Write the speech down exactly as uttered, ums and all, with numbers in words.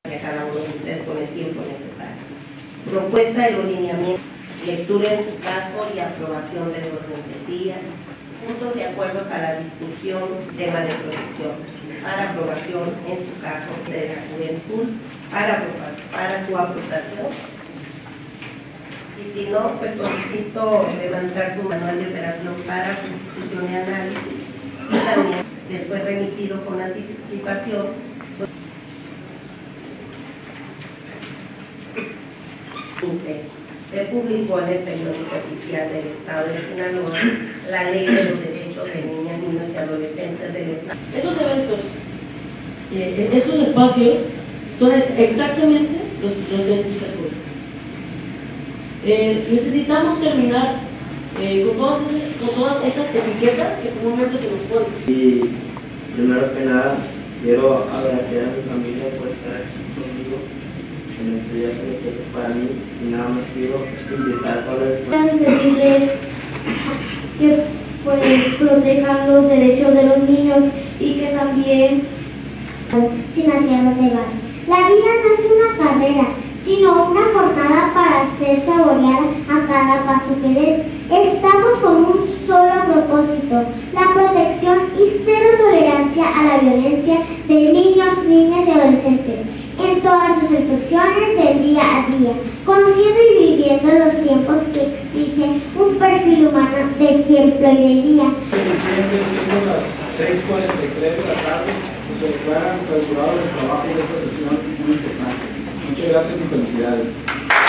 a cada uno de ustedes con el tiempo necesario. Propuesta de los lineamientos, lectura en su caso y aprobación del orden del día. Puntos de acuerdo para discusión, tema de protección, para aprobación en su caso de la juventud, para, para su aportación. Y si no, pues solicito levantar su manual de operación para su discusión y análisis, y también después remitido con anticipación. Se publicó en el periódico oficial del Estado de Sinaloa la Ley de los Derechos de Niñas, Niños y Adolescentes del Estado. Estos eventos, eh, estos espacios son exactamente los, los de este recurso. Eh, necesitamos terminar eh, con, todas esas, con todas esas etiquetas que comúnmente se nos ponen. Y primero que nada, quiero agradecer a mi familia por estar aquí conmigo en este día que es para mí, y nada más quiero invitar a todos los... decirles que pues, protejan los derechos de los niños y que también sin aciertos de base. La vida no es una carrera, sino una jornada para ser saboreada a cada paso que des. Estamos con un solo propósito, la protección y cero tolerancia a la violencia de niños, niñas y adolescentes en todas sus expresiones del día a día, conociendo y viviendo los tiempos que exigen un perfil humano de ejemplo y de guía. Siendo las seis cuarenta y tres de la tarde, se declaran clausurados el trabajo de esta sesión muy importante. Muchas gracias y felicidades.